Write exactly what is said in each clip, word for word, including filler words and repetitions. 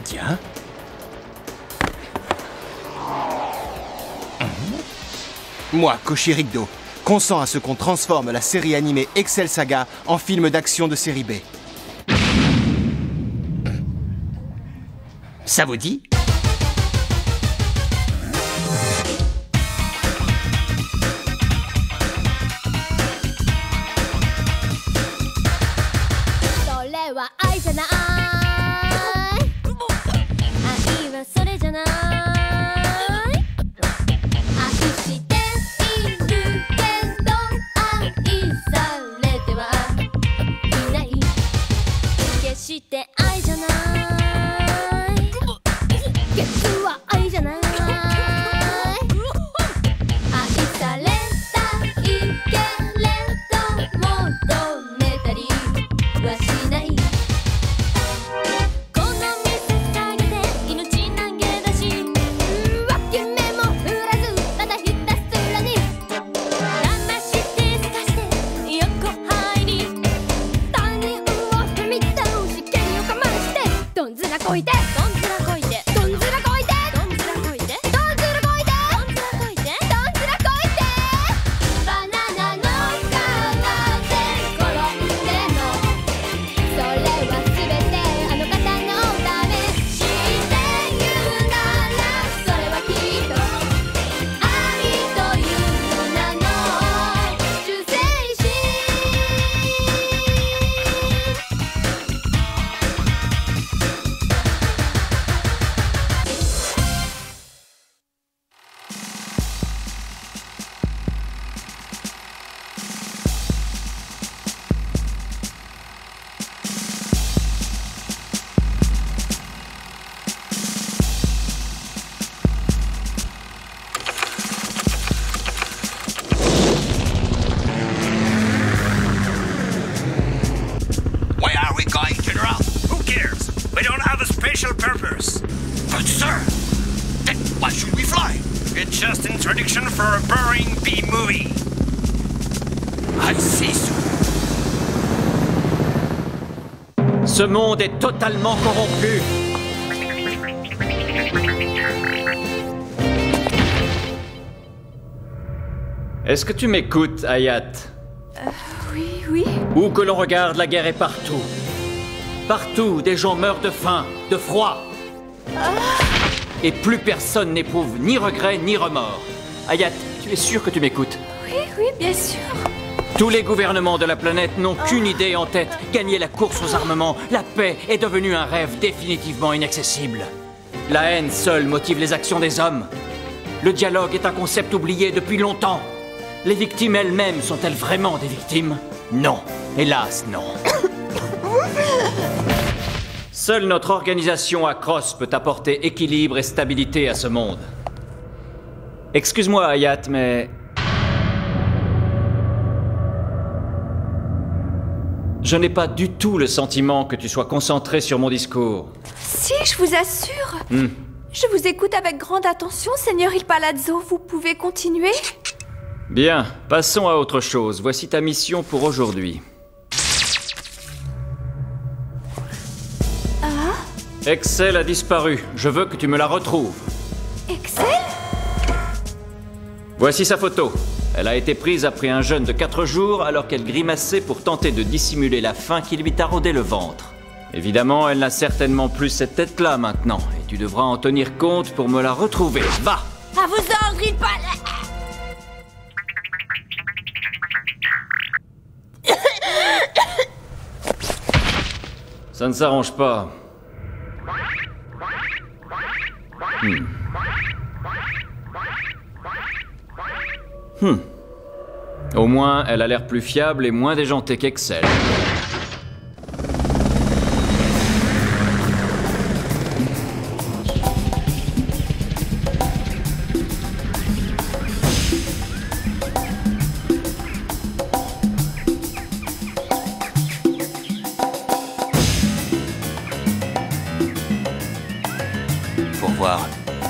Tiens. Moi, Koshi Rigdo, consens à ce qu'on transforme la série animée Excel Saga en film d'action de série B. Ça vous dit ? Ce monde est totalement corrompu. Est-ce que tu m'écoutes, Hayat? Euh, oui, oui. Où que l'on regarde, la guerre est partout. Partout, des gens meurent de faim, de froid. Ah. Et plus personne n'éprouve ni regret ni remords. Hayat, tu es sûr que tu m'écoutes? Oui, oui, bien sûr. Tous les gouvernements de la planète n'ont qu'une idée en tête, gagner la course aux armements. La paix est devenue un rêve définitivement inaccessible. La haine seule motive les actions des hommes. Le dialogue est un concept oublié depuis longtemps. Les victimes elles-mêmes sont-elles vraiment des victimes? Non, hélas non. Seule notre organisation Acros peut apporter équilibre et stabilité à ce monde. Excuse-moi Hayat, mais... je n'ai pas du tout le sentiment que tu sois concentré sur mon discours. Si, je vous assure. Hmm. Je vous écoute avec grande attention, Seigneur Il Palazzo. Vous pouvez continuer? Bien, passons à autre chose. Voici ta mission pour aujourd'hui. Ah? Excel a disparu. Je veux que tu me la retrouves. Excel? Voici sa photo. Elle a été prise après un jeûne de quatre jours alors qu'elle grimaçait pour tenter de dissimuler la faim qui lui taraudait le ventre. Évidemment, elle n'a certainement plus cette tête-là maintenant, et tu devras en tenir compte pour me la retrouver. Va! À vos ordres, Il Palazzo! Ça ne s'arrange pas. Hmm. Hmm. Au moins, elle a l'air plus fiable et moins déjantée qu'Excel. Pour voir.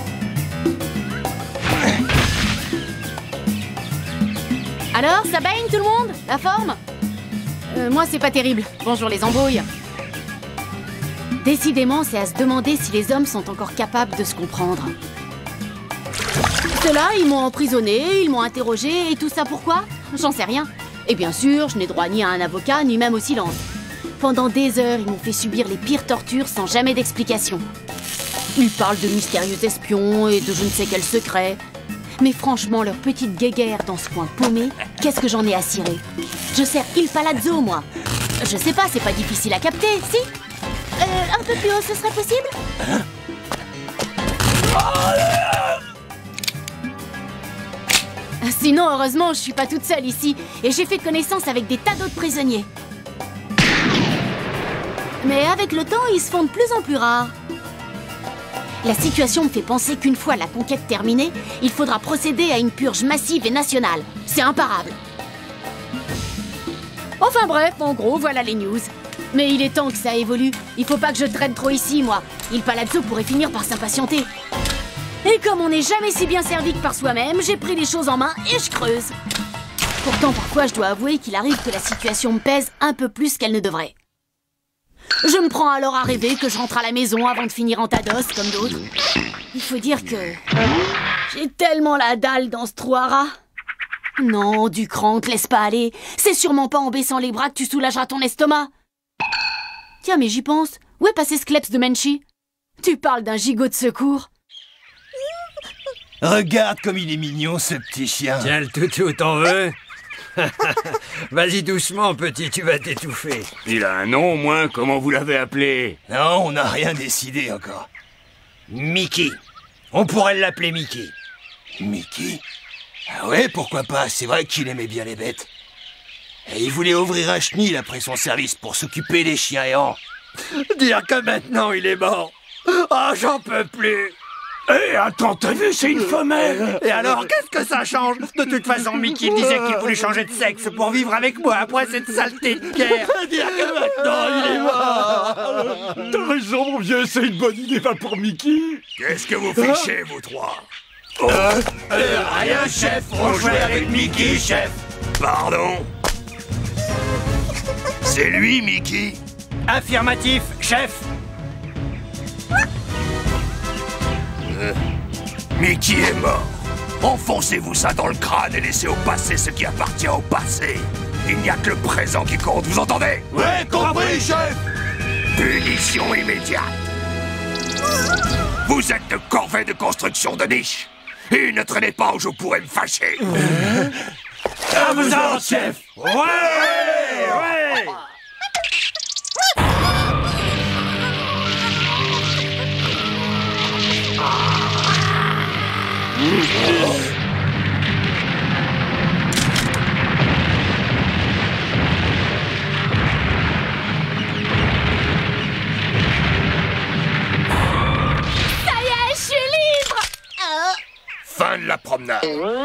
Alors, ça baigne tout le monde? La forme? euh, Moi, c'est pas terrible. Bonjour les embrouilles. Décidément, c'est à se demander si les hommes sont encore capables de se comprendre. Ceux-là, ils m'ont emprisonné, ils m'ont interrogé, et tout ça pourquoi? J'en sais rien. Et bien sûr, je n'ai droit ni à un avocat, ni même au silence. Pendant des heures, ils m'ont fait subir les pires tortures sans jamais d'explication. Ils parlent de mystérieux espions et de je ne sais quel secret. Mais franchement, leur petite guéguerre dans ce coin paumé, qu'est-ce que j'en ai à cirer? Je sers Il Palazzo, moi. Je sais pas, c'est pas difficile à capter, si? Euh, un peu plus haut, ce serait possible? Sinon, heureusement, je suis pas toute seule ici, et j'ai fait connaissance avec des tas d'autres prisonniers. Mais avec le temps, ils se font de plus en plus rares. La situation me fait penser qu'une fois la conquête terminée, il faudra procéder à une purge massive et nationale. C'est imparable. Enfin bref, en gros, voilà les news. Mais il est temps que ça évolue. Il faut pas que je traîne trop ici, moi. Il Palazzo pourrait finir par s'impatienter. Et comme on n'est jamais si bien servi que par soi-même, j'ai pris les choses en main et je creuse. Pourtant, parfois, je dois avouer qu'il arrive que la situation me pèse un peu plus qu'elle ne devrait. Je me prends alors à rêver que je rentre à la maison avant de finir en tas d'os comme d'autres. Il faut dire que j'ai tellement la dalle dans ce trou à rats. Non, Ducran, te laisse pas aller. C'est sûrement pas en baissant les bras que tu soulageras ton estomac. Tiens, mais j'y pense. Où est passé ce kleps de Menchi? Tu parles d'un gigot de secours. Regarde comme il est mignon, ce petit chien. Tiens, le toutou, t'en veux? Vas-y doucement, petit, tu vas t'étouffer. Il a un nom au moins, comment vous l'avez appelé? Non, on n'a rien décidé encore. Mickey. On pourrait l'appeler Mickey. Mickey? Ah ouais, pourquoi pas, c'est vrai qu'il aimait bien les bêtes. Et il voulait ouvrir un chenil après son service pour s'occuper des chiens errants. Dire que maintenant il est mort. Ah, oh, j'en peux plus. Hé, hey, attends, t'as vu, c'est une femelle. Et alors, qu'est-ce que ça change? De toute façon, Mickey disait qu'il voulait changer de sexe pour vivre avec moi après cette saleté de guerre. Dire que maintenant, il est mort. T'as raison, mon vieux, c'est une bonne idée, pas pour Mickey. Qu'est-ce que vous fichez, vous trois? Oh. Euh, euh, rien, chef, on jouait avec Mickey, chef. Pardon? C'est lui, Mickey? Affirmatif, chef. Euh, Mickey est mort. Enfoncez-vous ça dans le crâne et laissez au passé ce qui appartient au passé. Il n'y a que le présent qui compte, vous entendez? Ouais, compris, chef. Punition immédiate. Vous êtes de corvée de construction de niche. Et ne traînez pas où je pourrais me fâcher. Euh... À vous autres, chef. Ouais, ouais. Fin de la promenade.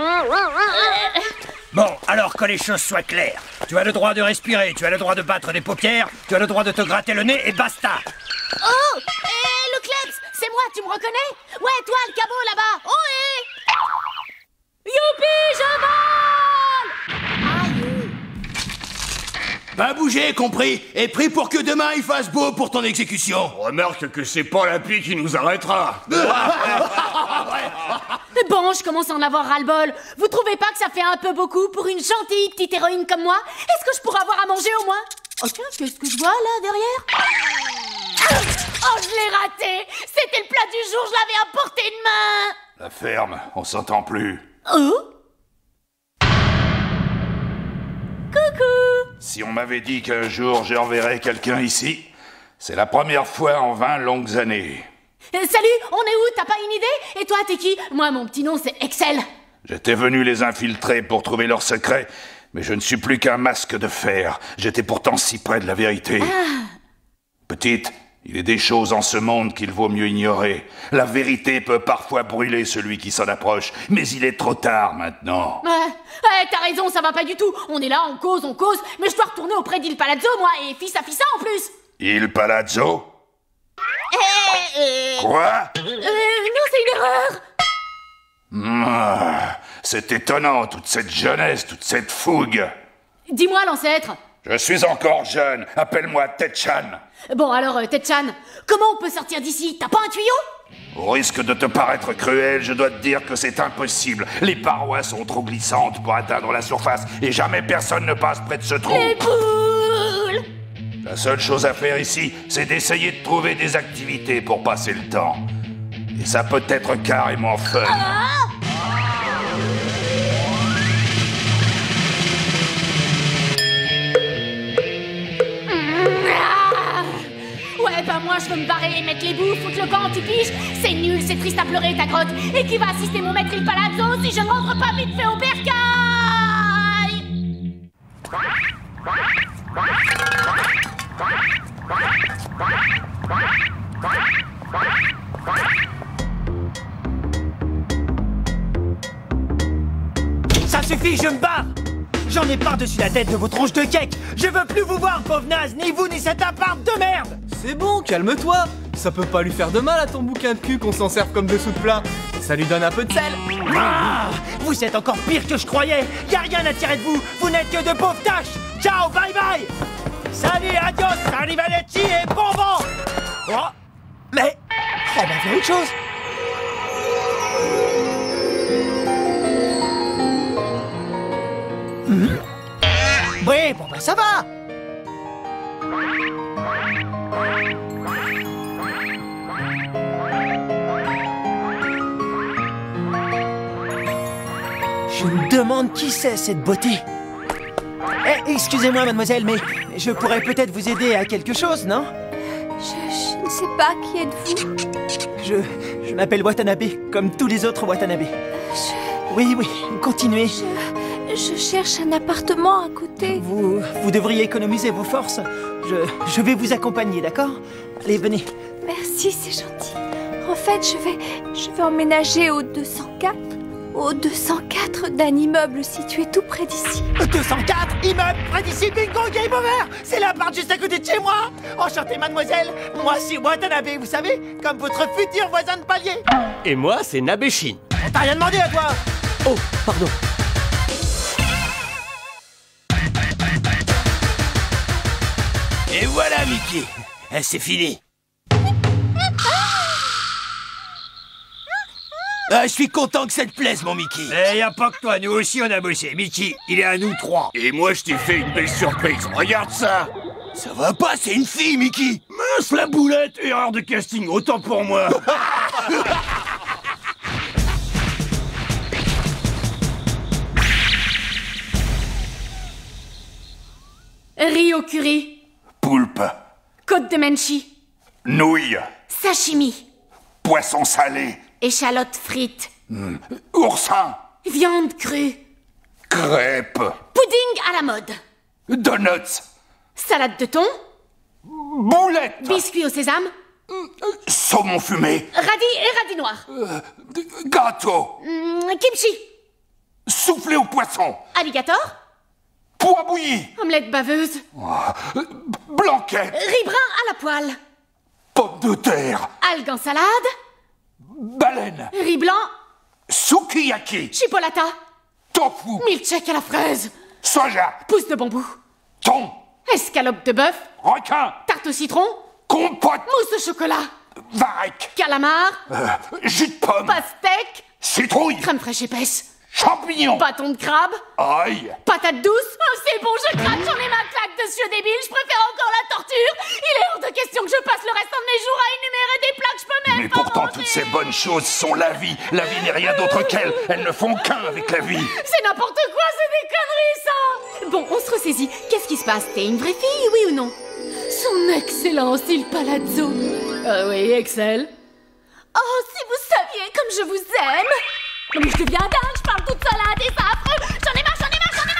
Bon, alors que les choses soient claires. Tu as le droit de respirer, tu as le droit de battre des paupières, tu as le droit de te gratter le nez et basta. Oh, et le kleps, c'est moi, tu me reconnais? Ouais, toi, le cabot là-bas. Oh, et... Youpi, je vole! Aïe. Pas bouger, compris? Et prie pour que demain il fasse beau pour ton exécution. Remarque que c'est pas la pluie qui nous arrêtera. Bon, je commence à en avoir ras-le-bol. Vous trouvez pas que ça fait un peu beaucoup pour une gentille petite héroïne comme moi? Est-ce que je pourrais avoir à manger au moins? Oh tiens, qu'est-ce que je vois là derrière? Oh, je l'ai raté! C'était le plat du jour, je l'avais à portée de main! La ferme, on s'entend plus. Oh? Coucou! Si on m'avait dit qu'un jour j'enverrais quelqu'un ici, c'est la première fois en vingt longues années. Euh, salut, on est où? T'as pas une idée? Et toi, t'es qui? Moi, mon petit nom, c'est Excel. J'étais venu les infiltrer pour trouver leur secret, mais je ne suis plus qu'un masque de fer. J'étais pourtant si près de la vérité. Ah. Petite, il est des choses en ce monde qu'il vaut mieux ignorer. La vérité peut parfois brûler celui qui s'en approche, mais il est trop tard maintenant. Ouais, ouais, t'as raison, ça va pas du tout. On est là, on cause, on cause, mais je dois retourner auprès d'Il Palazzo, moi, et fils à fils en plus. Il Palazzo? Euh, euh... Quoi? Euh, non, c'est une erreur. Ah, c'est étonnant, toute cette jeunesse, toute cette fougue. Dis-moi, l'ancêtre, Je suis encore jeune, appelle-moi Ted-chan. Bon alors, euh, Ted-chan, comment on peut sortir d'ici? T'as pas un tuyau? Au risque de te paraître cruel, je dois te dire que c'est impossible. Les parois sont trop glissantes pour atteindre la surface et jamais personne ne passe près de ce trou. Les poules! La seule chose à faire ici, c'est d'essayer de trouver des activités pour passer le temps. Et ça peut être carrément fun. Ah! Ouais, bah moi je veux me barrer, mettre les bouts, foutre le camp, tu piges. C'est nul, c'est triste à pleurer ta grotte. Et qui va assister mon maître Il Palazzo si je ne rentre pas vite fait au bercail? Ça suffit, je me barre! J'en ai pas dessus la tête de vos tronches de cake! Je veux plus vous voir, pauvre naze, ni vous ni cet appart de merde! C'est bon, calme-toi. Ça peut pas lui faire de mal à ton bouquin de cul qu'on s'en serve comme dessous de plat. Ça lui donne un peu de sel. Ah, vous êtes encore pire que je croyais! Y a rien à tirer de vous! Vous n'êtes que de pauvres tâches! Ciao, bye bye! Salut, adios, arrivederci et bon vent! Oh, mais... On va faire autre chose! Mmh. Oui, bon bah ça va! Je me demande qui c'est cette beauté. Eh, excusez-moi mademoiselle, mais je pourrais peut-être vous aider à quelque chose, non? Je, je ne sais pas qui êtes-vous. Je, je m'appelle Watanabe, comme tous les autres Watanabe. Je, Oui, oui, continuez. je, je cherche un appartement à côté. Vous, vous devriez économiser vos forces. Je, je vais vous accompagner, d'accord? Allez, venez. Merci, c'est gentil. En fait, je vais, je vais emménager au deux cent quatre. Au deux cent quatre d'un immeuble situé tout près d'ici. deux cent quatre, immeuble, près d'ici, bingo, game over! C'est l'appart juste à côté de chez moi! Enchanté, mademoiselle! Moi, c'est Watanabe, vous savez, comme votre futur voisin de palier! Et moi, c'est Nabeshin. On t'a rien demandé à toi! Oh, pardon. Et voilà, Mickey. Eh, c'est fini. Ah, je suis content que ça te plaise, mon Mickey. Eh, y a pas que toi, nous aussi on a bossé. Mickey, il est à nous trois. Et moi, je t'ai fait une belle surprise. Regarde ça. Ça va pas, c'est une fille, Mickey. Mince la boulette, erreur de casting, autant pour moi. Ryokuri, Poulpe, côte de Menchi, nouilles, sashimi, poisson salé, échalote frite, oursin, viande crue, crêpes, pudding à la mode, donuts, salade de thon, boulettes, biscuits au sésame, saumon fumé, radis et radis noirs, euh, gâteau, mm, kimchi, soufflé au poisson, alligator, pois bouilli, omelette baveuse, euh, blanquette, riz brun à la poêle, pommes de terre, algues en salade, baleine, riz blanc, sukiyaki, chipolata, tofu, milkshake à la fraise, soja, pousse de bambou, thon, escalope de bœuf, requin, tarte au citron, compote, mousse au chocolat, varech, calamar, euh, jus de pomme, pastèque, citrouille, crème fraîche épaisse, champignons, bâton de crabe, ail, patate douce. Oh, c'est bon, je craque, j'en ai ma claque de ce vieux débile, je préfère encore la torture. Il est hors de question que je passe le restant de mes jours à énumérer des plats que je peux même mais pas pourtant manger. toutes ces bonnes choses sont la vie. La vie n'est rien d'autre qu'elle. Elles ne font qu'un avec la vie. C'est n'importe quoi, c'est des conneries, ça. Bon, on se ressaisit. Qu'est-ce qui se passe? T'es une vraie fille, oui ou non? Son excellence, Il Palazzo. Ah oui, Excel. Oh, si vous saviez comme je vous aime. Mais je deviens dingue, je parle toute seule à des affreux. J'en ai marre, j'en ai marre, j'en ai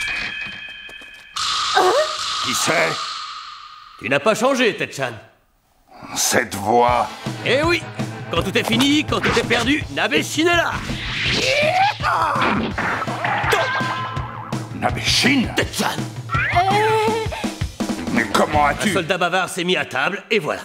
marre. Hein? Qui c'est? Tu n'as pas changé, Ted-chan. Cette voix. Eh oui, quand tout est fini, quand tout est perdu, Nabeshin est là. Nabeshin? Ted-chan. Mais comment Un as-tu... soldat bavard s'est mis à table, et voilà.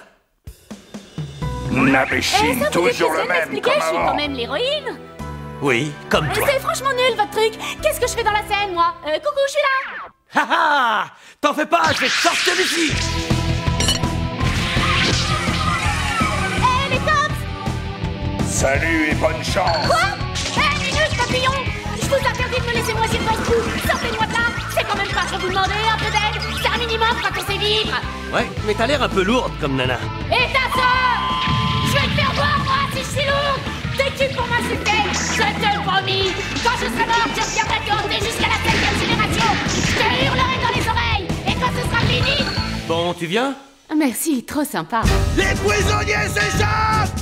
Nabeshin, ça, vous toujours êtes le même, m'expliquer, comme je suis avant. quand même l'héroïne. Oui, comme toi. C'est franchement nul, votre truc. Qu'est-ce que je fais dans la scène, moi? euh, Coucou, je suis là. Ha ha! T'en fais pas, je vais te sortir d'ici! Hé, les cops! Salut et bonne chance! Quoi? Hé, minute, papillon! Je vous interdis de me laisser moisir votre cou! Sortez-moi de là! C'est quand même pas que vous demandez un peu d'aide! C'est un minimum quand on sait vivre! Ouais, mais t'as l'air un peu lourde comme nana. Et ta sœur! Je vais te faire voir, moi, si je suis lourde! T'es qui pour m'insulter? Je te le promis! Quand je serai mort, je reviendrai te hanter jusqu'à la septième génération! Je te hurlerai dans les oreilles! Et quand ce sera fini... Bon, tu viens? Merci, trop sympa. Les prisonniers s'échappent!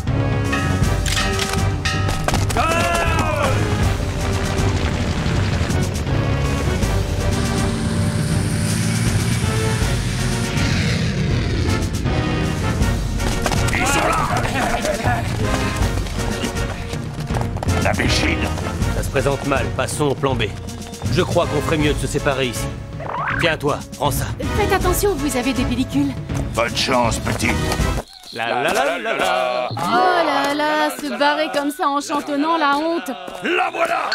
Ils sont là! La béchine! Ça se présente mal, passons au plan B. Je crois qu'on ferait mieux de se séparer ici. Tiens, toi, prends ça. Faites attention, vous avez des pellicules. Bonne chance, petite! La la la la la. Oh là là, se barrer comme ça en chantonnant, la honte. La voilà!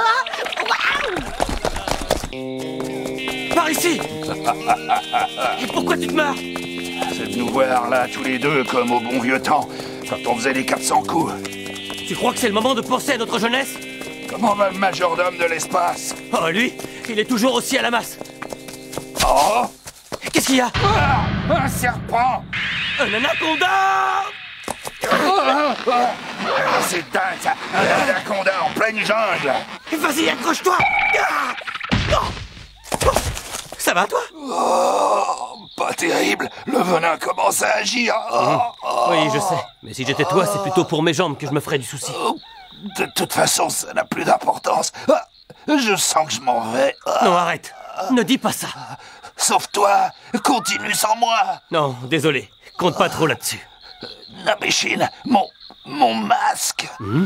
Par ici! Et pourquoi tu te marres? C'est de nous voir là, tous les deux, comme au bon vieux temps, quand on faisait les quatre cents coups. Tu crois que c'est le moment de penser à notre jeunesse? Comment va le majordome de l'espace? Oh, lui, il est toujours aussi à la masse. Oh! Qu'est-ce qu'il y a? Ah, un serpent! Un anaconda! Ah, ah, c'est dingue, ça! Un anaconda en pleine jungle! Vas-y, accroche-toi! Ah, oh. Ça va, toi? Oh, pas terrible! Le venin commence à agir! Oh, oh. Oui, je sais. Mais si j'étais toi, c'est plutôt pour mes jambes que je me ferais du souci. De toute façon, ça n'a plus d'importance. Ah, je sens que je m'en vais. Ah. Non, arrête. Ne dis pas ça. Sauve-toi. Continue sans moi. Non, désolé. Compte pas trop là-dessus. Nabéchine, mon... mon masque. Hmm?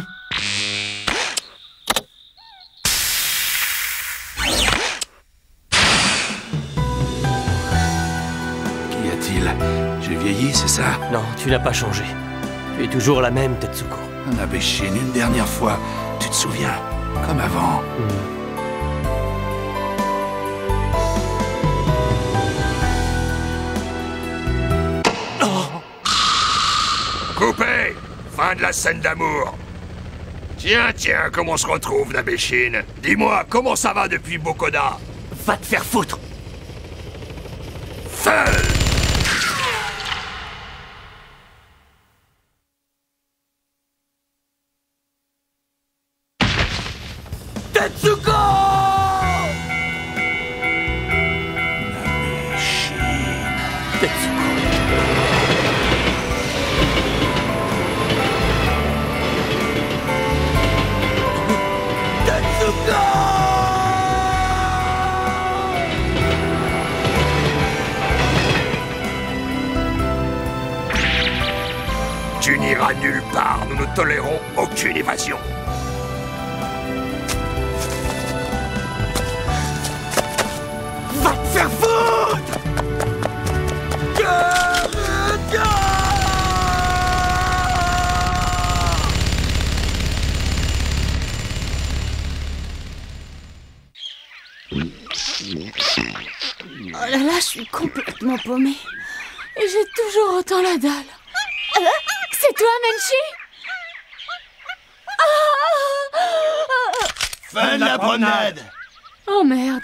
Qu'y a-t-il? J'ai vieilli, c'est ça? Non, tu n'as pas changé. Tu es toujours la même, Tetsuko. Nabéchine, une dernière fois, tu te souviens? Comme avant. Hmm. Coupé! Fin de la scène d'amour. Tiens, tiens, comment on se retrouve, Nabéchine? Dis-moi, comment ça va depuis Bokoda? Va te faire foutre! Feu! Tetsuko! Nabéchine... Tetsuko... Tu n'iras nulle part, nous ne tolérons aucune évasion. Va te faire foutre! Oh là là, je suis complètement paumée. Et j'ai toujours autant la dalle. C'est toi, Menchi? Fin de la promenade. Oh merde.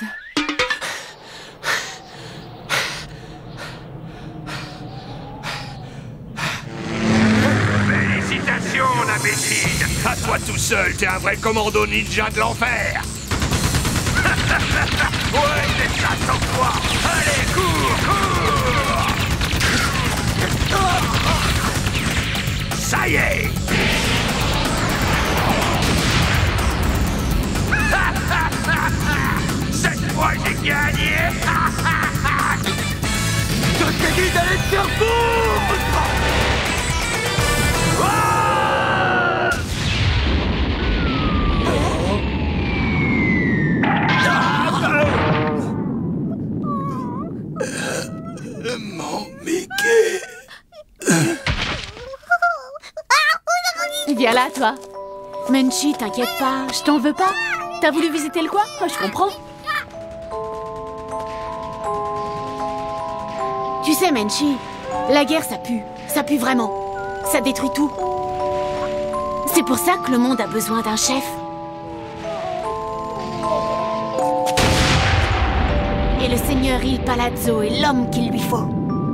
Félicitations, Nabéchine. À toi tout seul, t'es un vrai commando ninja de l'enfer. Ouais, c'est ça sans toi. Allez, cours, cours. Ça y est. Cette fois, j'ai gagné. Je t'ai dit d'aller te faire foutre! Mon Mickey. Viens là, toi. Menchi, t'inquiète pas, je t'en veux pas. T'as voulu visiter le coin? Oh, je comprends. sais, Menchi, la guerre, ça pue. Ça pue vraiment. Ça détruit tout. C'est pour ça que le monde a besoin d'un chef. Et le seigneur Il Palazzo est l'homme qu'il lui faut.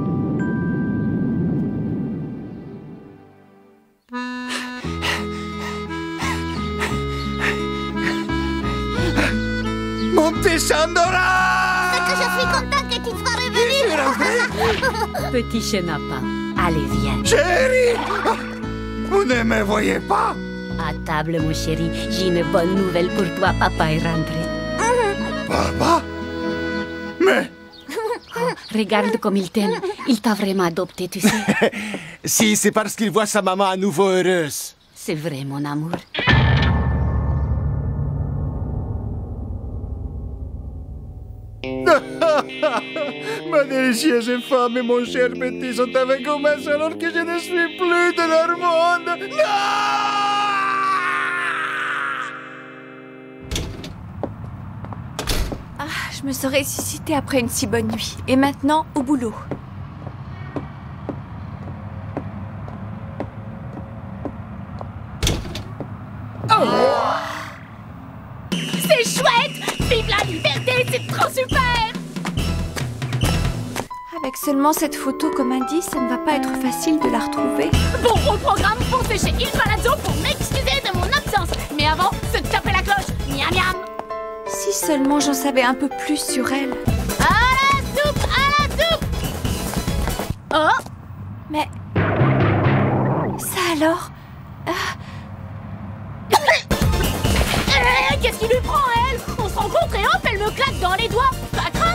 Mon petit Chandora! C'est que je suis content que tu sois revenu. Petit chenapan, allez viens. Chérie! Vous ne me voyez pas? À table, mon chéri, j'ai une bonne nouvelle pour toi. Papa est rentré. Papa? Mais... Regarde comme il t'aime. Il t'a vraiment adopté, tu sais. Si, c'est parce qu'il voit sa maman à nouveau heureuse. C'est vrai, mon amour. Ma délicieuse femme et mon cher petit sont avec moi alors que je ne suis plus de leur monde. Non! Ah, je me serais ressuscitée après une si bonne nuit. Et maintenant, au boulot. Oh! C'est chouette! Vive la liberté, c'est trop super! Avec seulement cette photo comme indice, ça ne va pas être facile de la retrouver. Bon, au programme, foncez chez Il Palazzo pour m'excuser de mon absence. Mais avant, se taper la cloche. Miam miam! Si seulement j'en savais un peu plus sur elle. À la soupe! À la soupe! Oh! Mais... ça alors? Ah... Qu'est-ce qui lui prend, elle? On se rencontre et hop, elle me claque dans les doigts. Pas craint.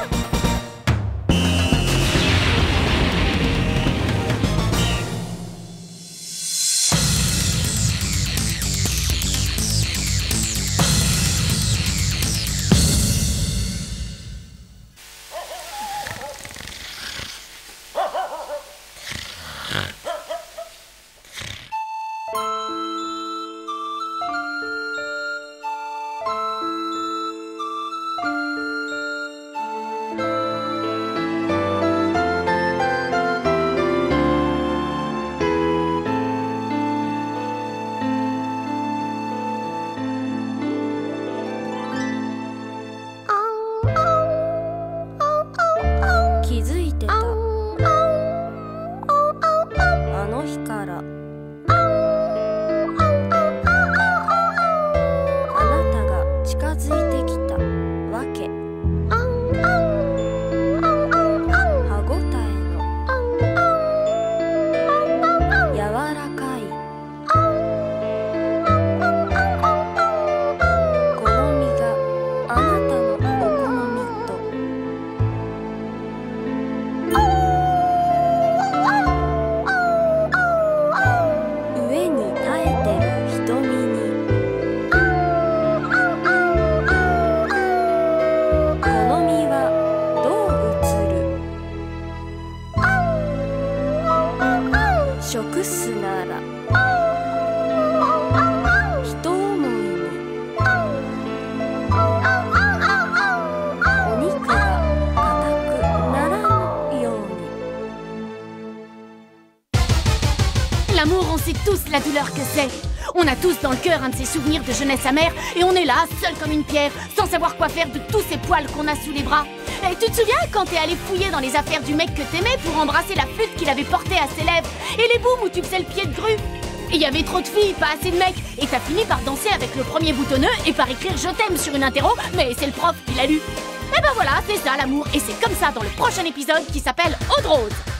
L'amour, on sait tous la douleur que c'est. On a tous dans le cœur un de ces souvenirs de jeunesse amère et on est là, seul comme une pierre, sans savoir quoi faire de tous ces poils qu'on a sous les bras. Et tu te souviens quand t'es allé fouiller dans les affaires du mec que t'aimais pour embrasser la flûte qu'il avait portée à ses lèvres et les booms où tu faisais le pied de grue? Il y avait trop de filles, pas assez de mecs, et t'as fini par danser avec le premier boutonneux et par écrire je t'aime sur une interro, mais c'est le prof qui l'a lu. Et ben voilà, c'est ça l'amour, et c'est comme ça dans le prochain épisode qui s'appelle Eau de Rose.